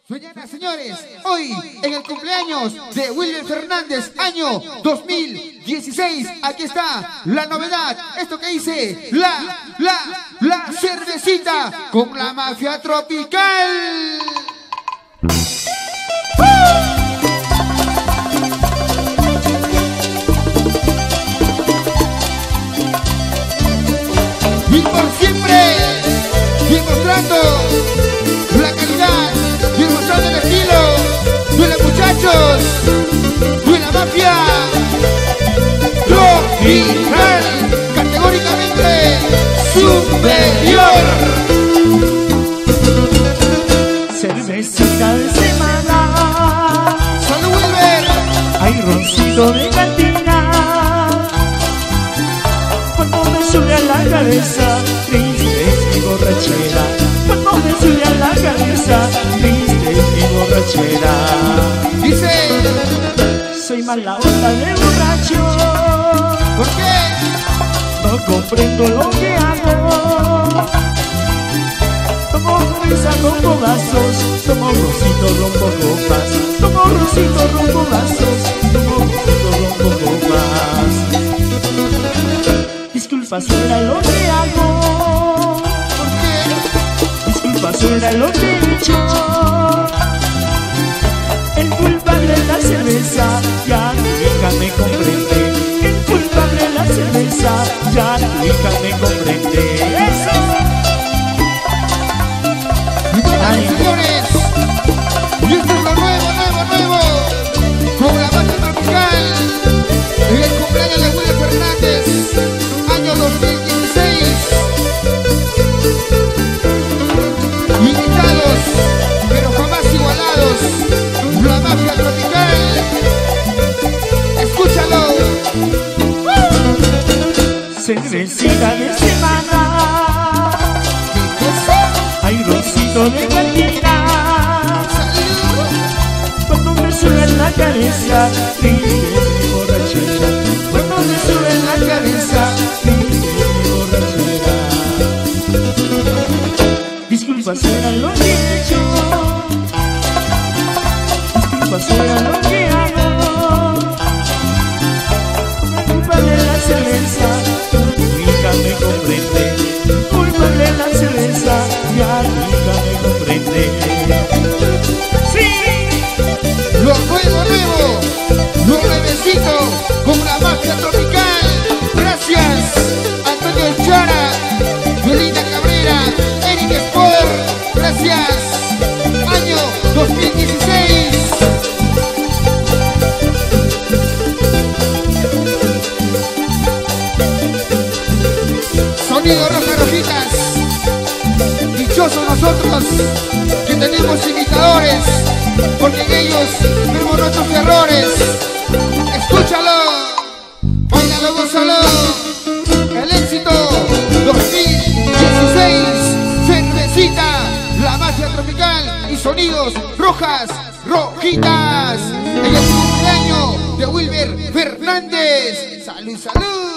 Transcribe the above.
Señoras, señores, hoy en el cumpleaños de Wilber Fernández, año 2016, aquí está la novedad, esto que dice la cervecita con la mafia tropical. Y por siempre, demostrando la calidad, demostrando el estilo de los muchachos de la mafia tropical, categóricamente superior. Cervecita de semana, ¡Salud, Wilber! hay roncito de cantina. Cuando me sube a la cabeza, triste es mi borrachera. Cuando me sube a la cabeza, triste es mi borrachera. Dice, soy mala onda de borracho, ¿por qué? no comprendo lo que hago. Tomo cerveza, rompo vasos, tomo rosito, rompo copas. Tomo rosito, rompo vasos, tomo rosito, rompo copas. Disculpa, suena lo que hago. ¿Por qué? Disculpa, suena lo que he hecho. El culpable de la cerveza ya tu hija me comprende. El culpable de la cerveza ya tu hija me comprende. ¡Eso! Señores, y esto es lo nuevo, con la mafia tropical, en el cumpleaños de Wilber Fernández, año 2016. Invitados, pero jamás igualados, la mafia tropical. Escúchalo. Cervecita de semana, hay roncito de cantina. Cuando me sube en la cabeza, triste es mi borrachera. Cuando me sube en la cabeza, triste es mi borrachera. Disculpa, suena lo que he hecho. Disculpa, suena lo que hago. Culpa de la cerveza, tu hija me comprende. Culpa de la cerveza, ya tu hija me comprende. ¡Sí! Lo nuevo, lo nuevecito, con la mafia tropical. Gracias, Antonio Chara, Belinda Cabrera, Eric Sport. Gracias, año 2016. Sonido Rojas Rojitas. Dichosos nosotros que tenemos imitadores, porque en ellos vemos nuestros errores. Escúchalo, báilalo, gózalo. El éxito 2016, cervecita, la mafia tropical y sonidos Rojas Rojitas en el cumpleaños de Wilber Fernández. ¡Salud, salud!